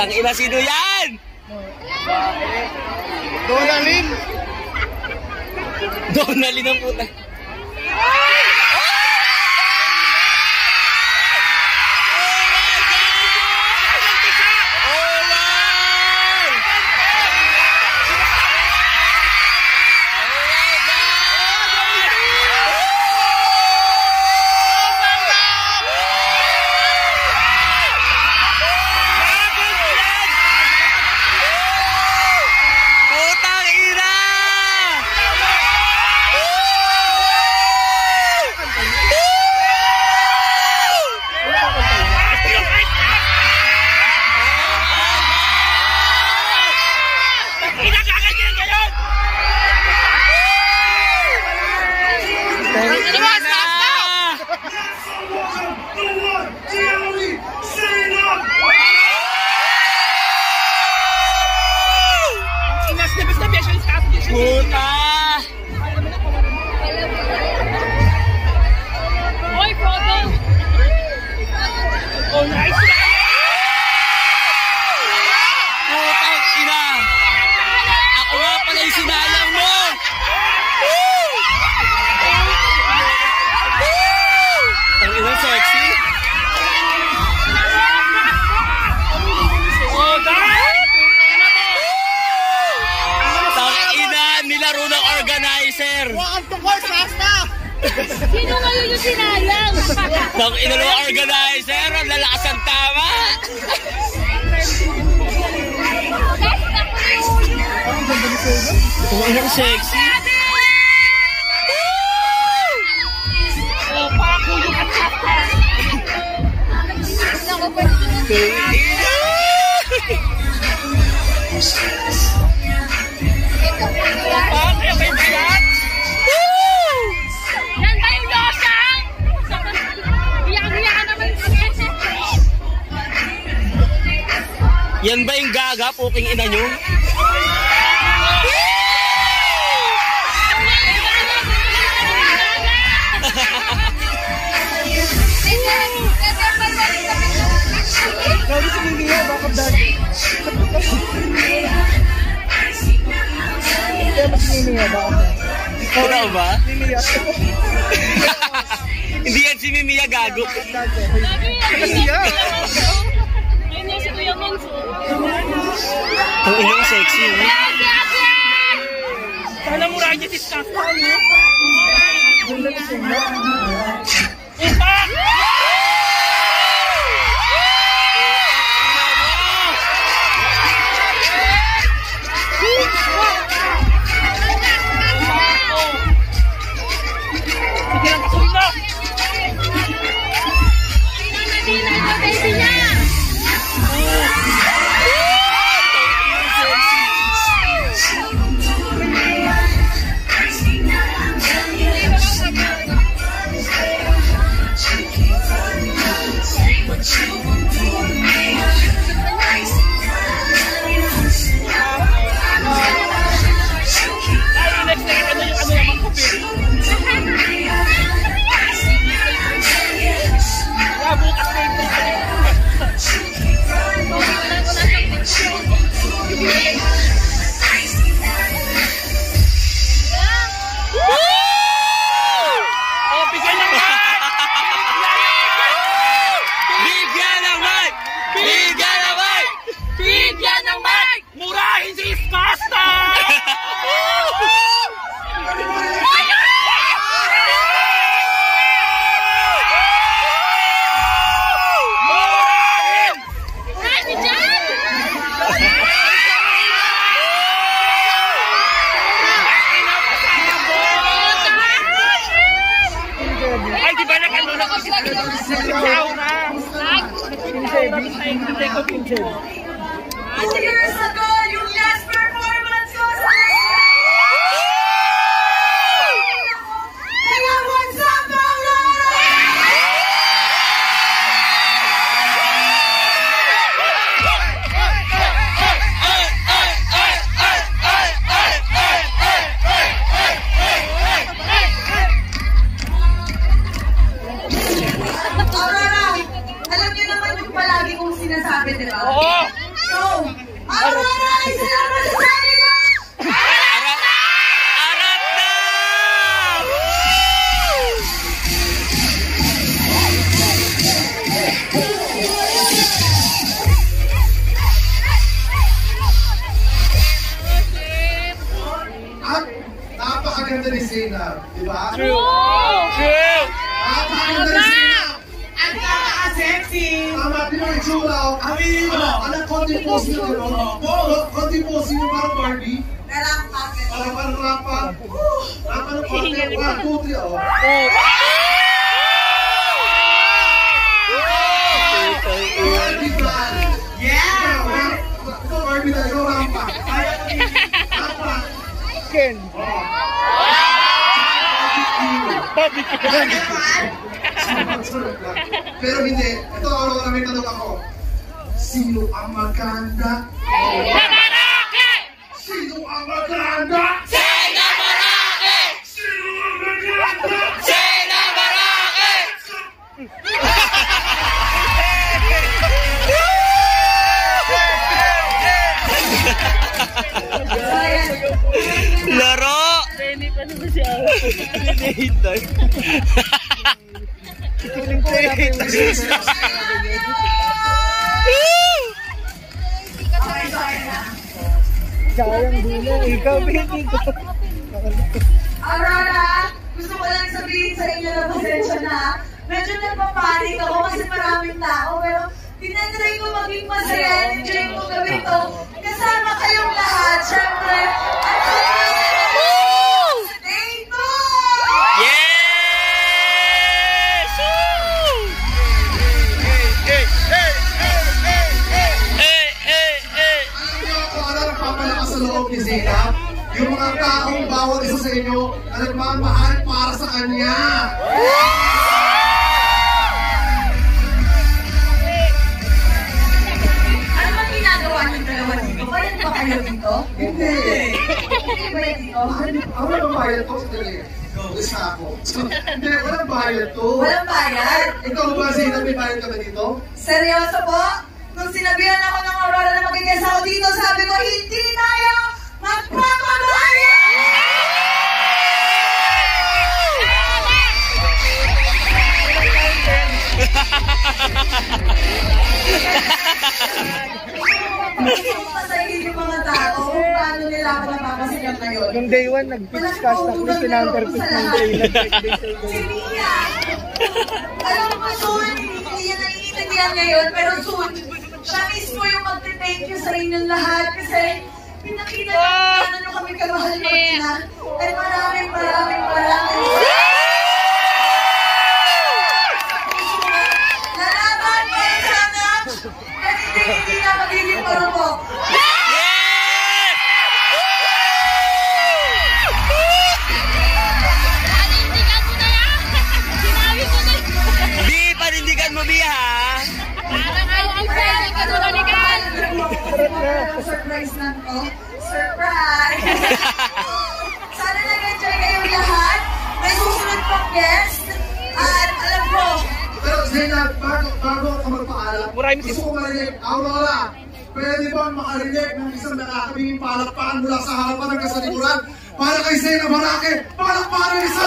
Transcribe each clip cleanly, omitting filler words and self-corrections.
Putang ina, sino yan? Donalyn. Donalyn ang puta. Puta! Oy, Frodo! Oh, nice! Putang ina! Ako nga pala yung sinayang mo! Ang ina, sexy! Nilaro ng organizer. Welcome to course, Rasta. Sino ngayon yung sinayang? Ng inalo organizer, ang lalakas ang tama. Ang sexy. Oh, pako yung atata. Yan ba yung losang? Iyak-iyak naman siya. Yan ba yung gaga, puking ina nyo? Grabe si Mimia, bakit dati? Kaya mas Mimia, bakit? Ikaw ba? Mimia. Hindi yan si Mimia, gago. Mimia. Ayun yung si Kuya Monso. Ang inang sexy, eh. Kala mo rin si Skasta, no? Ganda na siya. Upak! Sige lang, kasuhin na! Baby niya! Aurora, isa lang masasabi mo! Arat na! At napakaganda ni Zainab, di ba? True. Napakaganda ni Zainab. Ang nakaka-sexy! Tama, di ba yung tsura? Aminin mo! Alam, konti pose nyo, konti pose nyo parang Barbie. Parang rampa. Rampa ng konti. 1, 2, 3, oh. Barbie plan. Yeah! Ikaw, Barbie na, ikaw rampa. Rampa. Ken. Pero hindi. Ito, may tanong ako. Sino ang maganda? Sino ang maganda? Sena Barake! Sino ang maganda? Sena Barake! Laro! Benny pa naman siya. Sayang dula. Ikaw, baby ko. Aurora, gusto ko lang sabihin sa inyo na pasensya na. Medyo nagpapanik ako kasi maraming tao, pero tinatry ko maging masaya. Enjoy ko gawin to. Kasama kayong lahat, syempre. At sa day ko! Yes! Alam niyo kung ano ang papalakas sa loob ni Zainab? Yung mga taong bawat isa sa inyo na nagmamahal para sa kanya. Ano ba ginagawa niyong dalawa dito? Bayad ba kayo dito? Hindi. Hindi ba dito? Ako walang bayad to. Isa ako. Hindi, walang bayad to. Walang bayad? Ikaw ba, Zainab, may bayad ka ba dito? Seryoso po? Nung sinabihan ako ng Aurora na magiging ako dito, sabi ko, hindi tayo magpapabayad! Masahin yung mga tao kung paano nila ako napapasikat ngayon. Nung day 1, nag-pitch-cast ako. Pinanterpit ng day. Si Mia! Alam mo, soon, hindi yan naiintindihan ngayon, pero soon, siya mismo yung magte-thank you sa inyong lahat kasi pinakita namin na ano kami kamahal mag-ina. At maraming nalaman mo ang sanap at hindi na magiging marupok. Panindigan mo na yan! Sinabi ko na. Bi, panindigan mo, Bi, ha? Parang ang pwede ka doon, Anikan! Surprise lang to. Surprise! Sana nag-enjoy kayong lahat. May susunod pang guest. At alam ko, Pero Zainab, bago ka magpaalam, gusto ko marinig, Aurora, pwede ba makarinig ng isang nakakabinging palakpakan mula sa harapan ng kasalikuran para kay Zainab Barake? Palakpakan ng isang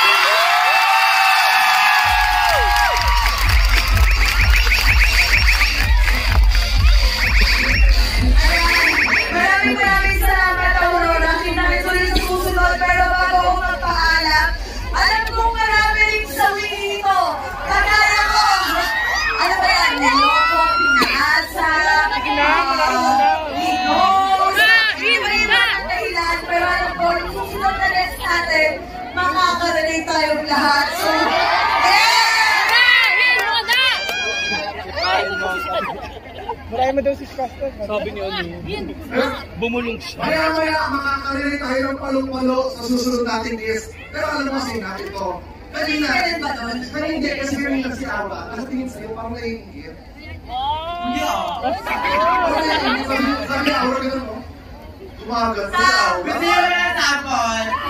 maraming salamat, Aurora. Kita rin ko rin sa susunod. Pero bago ako magpaalam, alam kong marami rin sa dito. Kagaya ko. Ano ba yan? Niloko, pinaasa, higos. Iba-iba ang dahilan. Pero alam ko, yung susunod na guest natin, makaka-relate tayong lahat. So, Marami daw si Scaston. Sabi ni Oni. Bumulong siya. Maya-maya makakarinig tayo ng palong-palo sa susunod nating guest. Pero alam mo, Zainab, ito. Kanina, Kailan ba doon? hindi kasi kanina si Aura. Nakatingin sa'yo, parang naiingit. Oh! Sabi ni Aura ganun mo. Tumagat. Sa- Aura. na tapon!